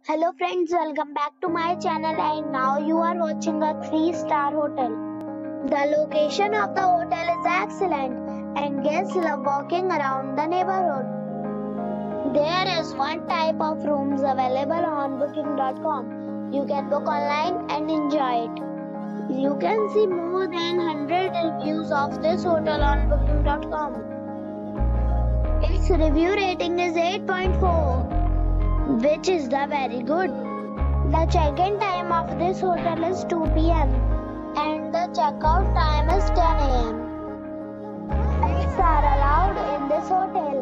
Hello friends, welcome back to my channel and now you are watching a 3-star hotel. The location of the hotel is excellent and guests love walking around the neighborhood. There is one type of rooms available on booking.com. You can book online and enjoy it. You can see more than 100 reviews of this hotel on booking.com. Its review rating is 8.4. which is the very good. The check-in time of this hotel is 2 p.m. and the check-out time is 10 a.m. Pets are allowed in this hotel.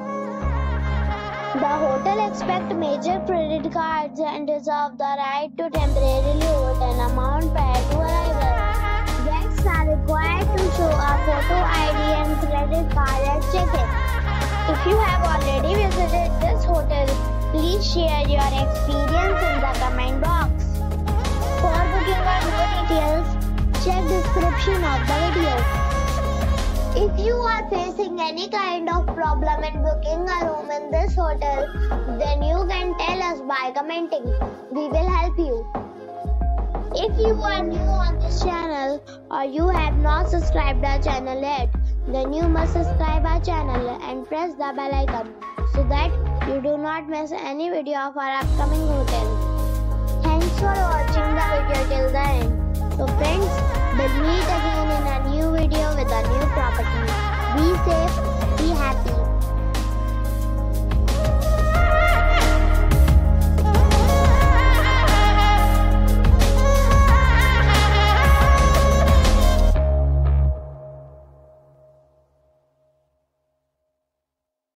The hotel accepts major credit cards and reserves the right to temporarily hold an amount prior to arrival. Guests are required to show a photo ID and credit card at check-in. If you have already visited this hotel, please share your experience in the comment box. For booking or more details, check description of the video. If you are facing any kind of problem in booking a room in this hotel, then you can tell us by commenting. We will help you. If you are new on this channel or you have not subscribed our channel yet, then you must subscribe our channel and press the bell icon so that you do not miss any video of our upcoming hotel. Thanks for watching the video till the end. So friends, we'll meet again in a new video with a new property. Be safe, be happy.